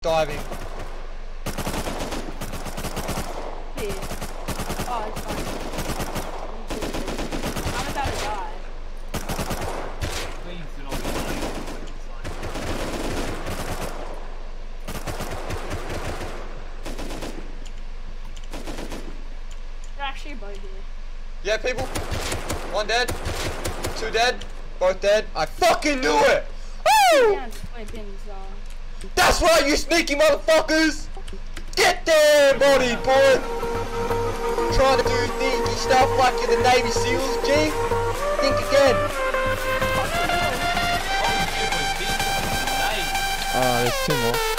Diving. Here. Oh, it's fine. I'm about to die. Please do not be lying. They're actually a boat here. Yeah, people. One dead. Two dead. Both dead. I fucking knew it! Woo! Yeah, 20 pins, That's right, you sneaky motherfuckers! Get there, body boy! Trying to do sneaky stuff like you're the Navy SEALs, G? Think again. Oh, There's two more.